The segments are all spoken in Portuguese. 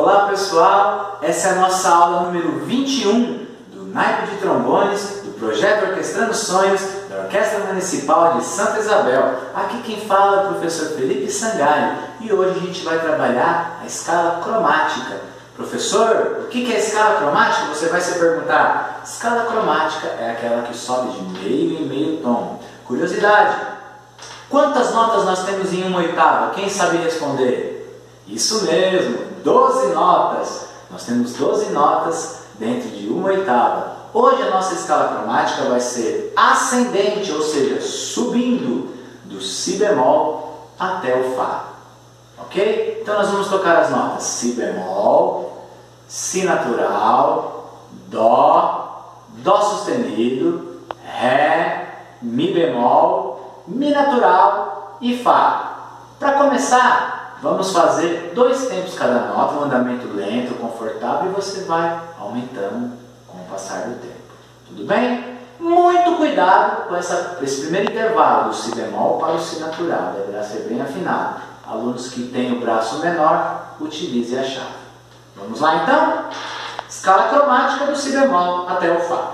Olá pessoal, essa é a nossa aula número 21 do naipe de trombones do projeto Orquestrando Sonhos da Orquestra Municipal de Santa Isabel. Aqui quem fala é o professor Felipe Sangalho e hoje a gente vai trabalhar a escala cromática. Professor, o que é a escala cromática? Você vai se perguntar. Escala cromática é aquela que sobe de meio em meio tom. Curiosidade, quantas notas nós temos em uma oitava? Quem sabe responder? Isso mesmo, 12 notas. Nós temos 12 notas dentro de uma oitava. Hoje a nossa escala cromática vai ser ascendente, ou seja, subindo do si bemol até o fá. Ok? Então nós vamos tocar as notas si bemol, si natural, dó, dó sustenido, ré, mi bemol, mi natural e fá. Para começar, vamos fazer 2 tempos cada nota, um andamento lento, confortável, e você vai aumentando com o passar do tempo. Tudo bem? Muito cuidado com esse primeiro intervalo do si bemol para o si natural, deverá ser bem afinado. Alunos que têm o braço menor, utilize a chave. Vamos lá então? Escala cromática do si bemol até o fá.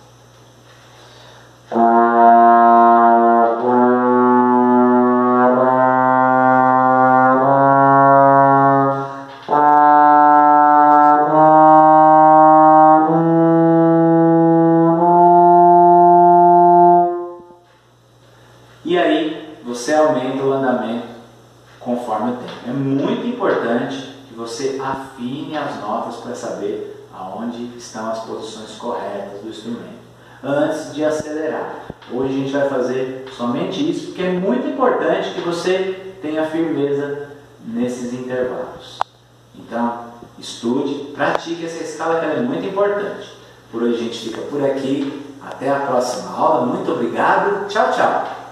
E aí você aumenta o andamento conforme o tempo. É muito importante que você afine as notas para saber aonde estão as posições corretas do instrumento, antes de acelerar. Hoje a gente vai fazer somente isso, porque é muito importante que você tenha firmeza nesses intervalos. Então, estude, pratique essa escala que ela é muito importante. Por hoje a gente fica por aqui. Até a próxima aula. Muito obrigado. Tchau, tchau.